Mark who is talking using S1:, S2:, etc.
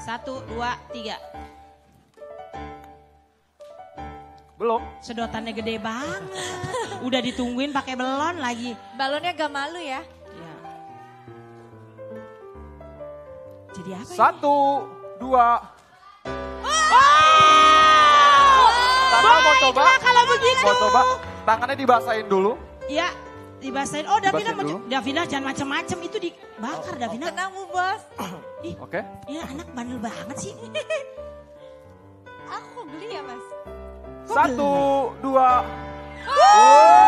S1: 1, 2, 3.
S2: Belum.
S1: Sedotannya gede banget. Udah ditungguin pakai belon lagi.
S3: Balonnya gak malu ya?
S1: Ya. Jadi apa
S2: 1, 2. Tata mau coba?
S1: Kalau begitu.
S2: Mau coba? Tangannya dibasahin dulu.
S1: Ya, dibasahin. Oh, Davina,
S2: Dibasahin dulu.
S1: Davina jangan macem-macem itu dibakar, Davina.
S3: Tenang Bu Bos.
S1: Ih,
S2: Oke.
S1: ini anak bandel banget sih.
S3: Aku geli ya Mas.
S2: 1, 2.